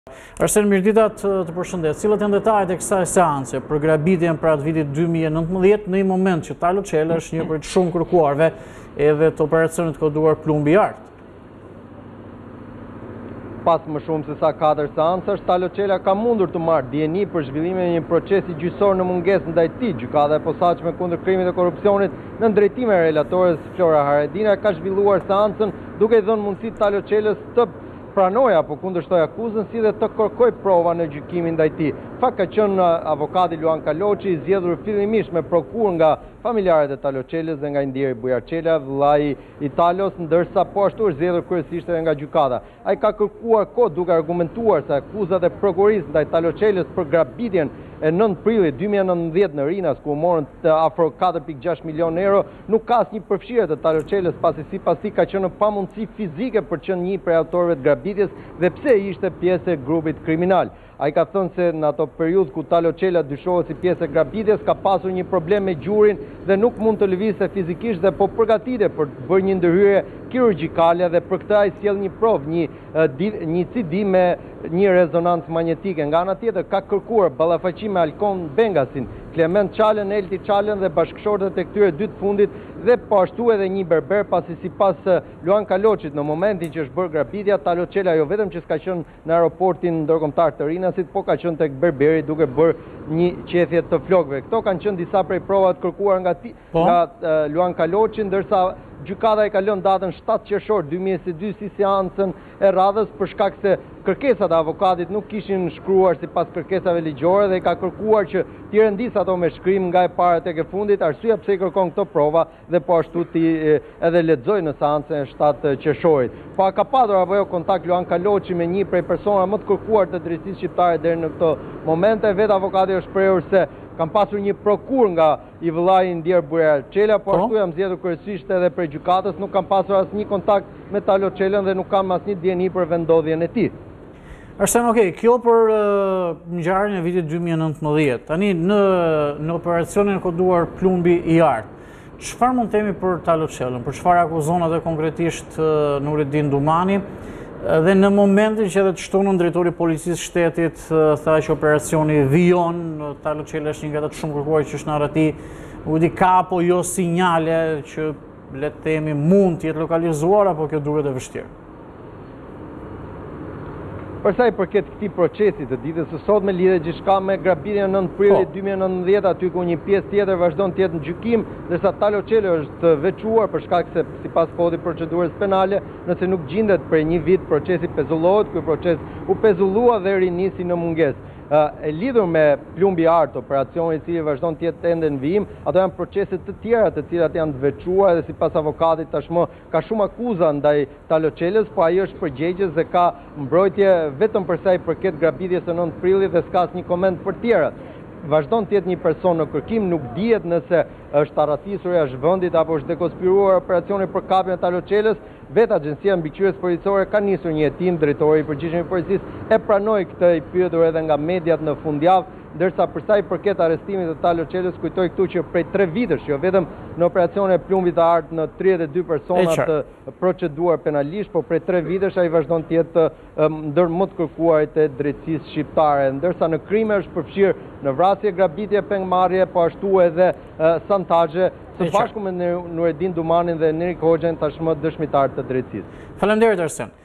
Arsen, mirëdita të përshëndet. Cilat janë detajet e kësaj seance për grabitjen pra të vitit 2019 në një moment që Talo Çela është një prej shumë kërkuarve edhe të operacionit koduar Plumbi i Artë? Pas më shumë se sa 4 seancash, Talo Çela ka mundur të marrë dieni për zhvillimin e një procesi gjyqësor në mungesë ndaj tij. Gjykata e posaçme kundër krimit dhe korrupsionit në drejtime e relatores Flora Haradina ka zhvilluar seancën duke i dhënë mundësi Talo Çelës të pranoj apo kundërshtoj akuzën si dhe të kërkoj prova në gjykimin ndaj tij. Fakt ka qenë avokati Luan Kaloçi i zgjedhur fillimisht me prokuror nga familjarët e Talo Çelës dhe nga Indiri Bujar Çela, vllai i Talos, ndërsa po ashtu është zgjedhur kryesisht edhe nga gjykata. Ai ka kërkuar kohë duke argumentuar se akuzat e prokurisë ndaj Talo Çelës për grabitjen e 9 prillit 2019 në Rinas, ku morën afro 4.6 milion euro, nuk ka asnjë përfshirje të Talo Çelës, pasi sipas tij ka qenë pamundësi fizike për qenë një prej autorëve të grabitjes dhe pse ishte pjesë e grupit kriminal. Ai ka thënë se në ato periudhë ku Talo Çela dyshohet si pjesë e grabitjes ka pasur një problem me gjurin dhe nuk mund të lëvizte fizikisht dhe po përgatitet për të bërë një ndërhyrje kirurgjikale dhe për këtë ai sjell një provë, një CD me një rezonancë magnetike. Nga ana tjetër ka kërkuar ballafaqim me Alkon Bengasin, Klement Çalën, Elti Çalën dhe bashkëshortet e këtyre dy të fundit dhe po ashtu edhe një berber, pasi sipas Luan Kaloçit në momentin që është bërë grabitja, Talo Çela jo vetëm që s'ka qenë në aeroportin ndërkombëtar të Rinasit, po ka qenë tek berberi duke bërë një qethje të flokëve. Këto kanë qenë disa prej provat kërkuar nga Luan Kaloçi, ndërsa gjykata i ka lënë datën 7 qershor 2022 si seancën e radhës për shkak se kërkesat e avokatit nuk kishin shkruar sipas kërkesave ligjore dhe i ka kërkuar që t'i rendis ato me shkrim nga e para tek e fundit, arsyeja pse i kërkon këto prova dhe po ashtu ti edhe lexoj në seancën e 7 qershorit. Po ka patur apo jo kontakt Luan Kaloçi me një prej personave më të kërkuar të drejtësisë shqiptare deri në këto momente? Vetë avokati është shprehur se kam pasur një prokur nga i vllai Indiri Bujar Çela, po ashtu jam zgjedhur kryesisht edhe për gjykatës, nuk kam pasur asnjë kontakt me Talo Çelën dhe nuk kam asnjë dieni për vendodhjen e tij. Arsen, kjo për ngjarjen e vitit 2019. Tani në operacionin e koduar Plumbi i Artë, çfarë mund të themi për Talo Çelën? Për çfarë akuzon atë konkretisht Nurettin Dumani? Dhe në momentin që edhe të shtonën drejtori i policisë shtetit tha që operacioni vijon, Talo Çela është një nga të shumë kërkuar që është në arati, u di ka apo jo sinjale që le të themi mund të jetë lokalizuar apo kjo duket e vështirë? Për sa i përket këtij procesi të ditës së sotme lidhet gjithçka me grabitjen e 9 prillit 2019, aty ku një pjesë tjetër vazhdon të jetë në gjykim, ndërsa Talo Çela është veçuar për shkak se sipas kodit procedurës penale, nëse nuk gjendet për një vit procesi pezullohet, ky proces u pezullua dhe rinisi në mungesë. E lidhur me Plumbi i Artë, operacioni i cili vazhdon të jetë ende në vijim, ato janë procese të tjera të cilat janë të veçuara dhe sipas avokatit tashmë ka shumë akuza ndaj Talo Çelës, po ai është përgjegjës dhe ka mbrojtje vetëm për sa i përket grabitjes së 9 prillit dhe s'ka asnjë koment për tjerat. Vazhdon të jetë një person në kërkim, nuk dihet nëse është arratisur jashtë vendit apo është dekonspiruar operacioni për kapjen e Talo Çelës. Vetë Agjencia Mbikëqyrjes Policore ka nisur një hetim, drejtori i përgjithshëm i policisë e pranoi këtë, i pyetur edhe nga mediat në fundjavë, ndërsa për sa i përket arrestimit të Talo Çelës, kujtoj këtu që prej 3 vitesh, jo vetëm në operacionin e Plumbit të Artë në 32 persona të proceduar penalisht, por prej 3 vitesh ai vazhdon të jetë ndër më të kërkuarit e drejtësisë shqiptare, ndërsa në krime është përfshirë në vrasje, grabitje, pengmarrje, po ashtu edhe santazhe, së bashku me Nurettin Dumanin dhe Nerik Hoxhën, tashmë dëshmitar të drejtësisë. Faleminderit Arsen.